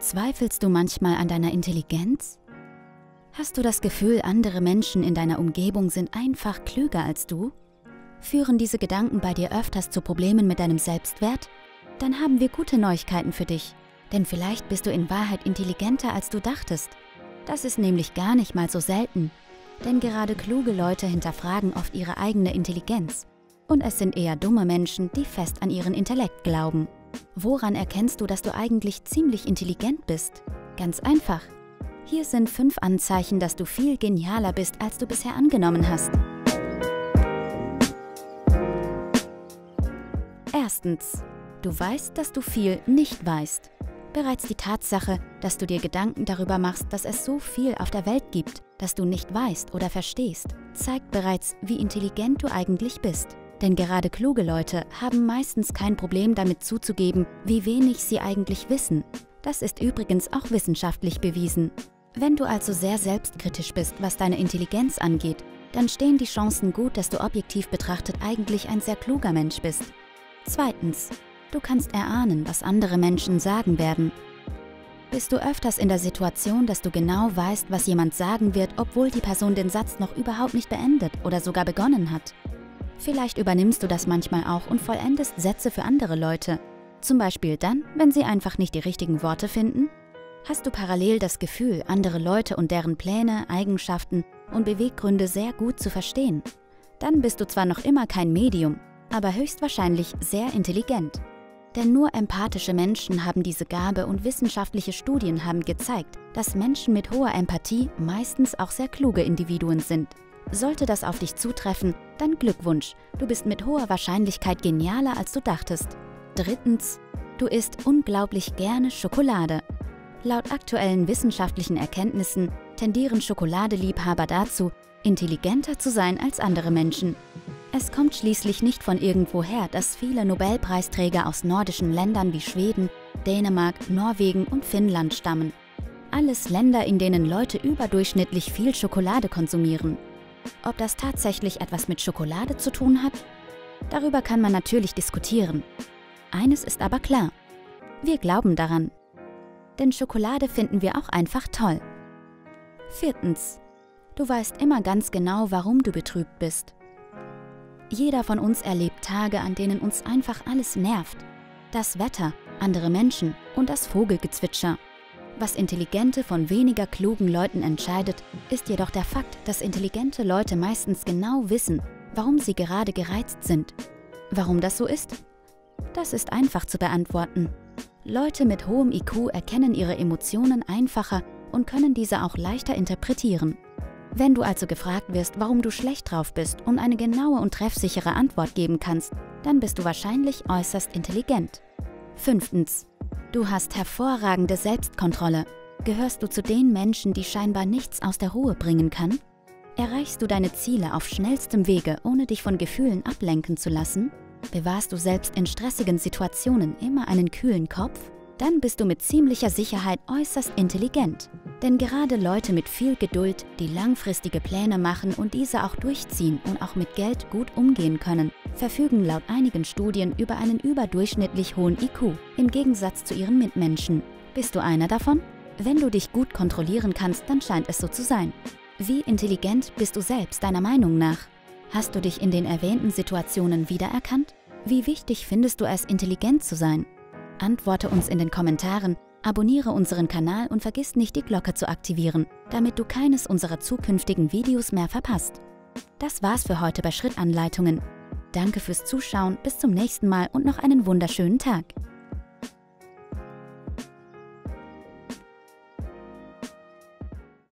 Zweifelst du manchmal an deiner Intelligenz? Hast du das Gefühl, andere Menschen in deiner Umgebung sind einfach klüger als du? Führen diese Gedanken bei dir öfters zu Problemen mit deinem Selbstwert? Dann haben wir gute Neuigkeiten für dich. Denn vielleicht bist du in Wahrheit intelligenter, als du dachtest. Das ist nämlich gar nicht mal so selten. Denn gerade kluge Leute hinterfragen oft ihre eigene Intelligenz. Und es sind eher dumme Menschen, die fest an ihren Intellekt glauben. Woran erkennst du, dass du eigentlich ziemlich intelligent bist? Ganz einfach. Hier sind 5 Anzeichen, dass du viel genialer bist, als du bisher angenommen hast. Erstens. Du weißt, dass du viel nicht weißt. Bereits die Tatsache, dass du dir Gedanken darüber machst, dass es so viel auf der Welt gibt, das du nicht weißt oder verstehst, zeigt bereits, wie intelligent du eigentlich bist. Denn gerade kluge Leute haben meistens kein Problem damit zuzugeben, wie wenig sie eigentlich wissen. Das ist übrigens auch wissenschaftlich bewiesen. Wenn du also sehr selbstkritisch bist, was deine Intelligenz angeht, dann stehen die Chancen gut, dass du objektiv betrachtet eigentlich ein sehr kluger Mensch bist. Zweitens. Du kannst erahnen, was andere Menschen sagen werden. Bist du öfters in der Situation, dass du genau weißt, was jemand sagen wird, obwohl die Person den Satz noch überhaupt nicht beendet oder sogar begonnen hat? Vielleicht übernimmst du das manchmal auch und vollendest Sätze für andere Leute. Zum Beispiel dann, wenn sie einfach nicht die richtigen Worte finden? Hast du parallel das Gefühl, andere Leute und deren Pläne, Eigenschaften und Beweggründe sehr gut zu verstehen? Dann bist du zwar noch immer kein Medium, aber höchstwahrscheinlich sehr intelligent. Denn nur empathische Menschen haben diese Gabe und wissenschaftliche Studien haben gezeigt, dass Menschen mit hoher Empathie meistens auch sehr kluge Individuen sind. Sollte das auf dich zutreffen, dann Glückwunsch, du bist mit hoher Wahrscheinlichkeit genialer, als du dachtest. Drittens, du isst unglaublich gerne Schokolade. Laut aktuellen wissenschaftlichen Erkenntnissen tendieren Schokoladeliebhaber dazu, intelligenter zu sein als andere Menschen. Es kommt schließlich nicht von irgendwoher, dass viele Nobelpreisträger aus nordischen Ländern wie Schweden, Dänemark, Norwegen und Finnland stammen. Alles Länder, in denen Leute überdurchschnittlich viel Schokolade konsumieren. Ob das tatsächlich etwas mit Schokolade zu tun hat? Darüber kann man natürlich diskutieren. Eines ist aber klar: wir glauben daran. Denn Schokolade finden wir auch einfach toll. Viertens. Du weißt immer ganz genau, warum du betrübt bist. Jeder von uns erlebt Tage, an denen uns einfach alles nervt. Das Wetter, andere Menschen und das Vogelgezwitscher. Was intelligente von weniger klugen Leuten entscheidet, ist jedoch der Fakt, dass intelligente Leute meistens genau wissen, warum sie gerade gereizt sind. Warum das so ist? Das ist einfach zu beantworten. Leute mit hohem IQ erkennen ihre Emotionen einfacher und können diese auch leichter interpretieren. Wenn du also gefragt wirst, warum du schlecht drauf bist und eine genaue und treffsichere Antwort geben kannst, dann bist du wahrscheinlich äußerst intelligent. Fünftens. Du hast hervorragende Selbstkontrolle. Gehörst du zu den Menschen, die scheinbar nichts aus der Ruhe bringen kann? Erreichst du deine Ziele auf schnellstem Wege, ohne dich von Gefühlen ablenken zu lassen? Bewahrst du selbst in stressigen Situationen immer einen kühlen Kopf? Dann bist du mit ziemlicher Sicherheit äußerst intelligent. Denn gerade Leute mit viel Geduld, die langfristige Pläne machen und diese auch durchziehen und auch mit Geld gut umgehen können, verfügen laut einigen Studien über einen überdurchschnittlich hohen IQ, im Gegensatz zu ihren Mitmenschen. Bist du einer davon? Wenn du dich gut kontrollieren kannst, dann scheint es so zu sein. Wie intelligent bist du selbst deiner Meinung nach? Hast du dich in den erwähnten Situationen wiedererkannt? Wie wichtig findest du es, intelligent zu sein? Antworte uns in den Kommentaren, abonniere unseren Kanal und vergiss nicht, die Glocke zu aktivieren, damit du keines unserer zukünftigen Videos mehr verpasst. Das war's für heute bei Schrittanleitungen. Danke fürs Zuschauen, bis zum nächsten Mal und noch einen wunderschönen Tag.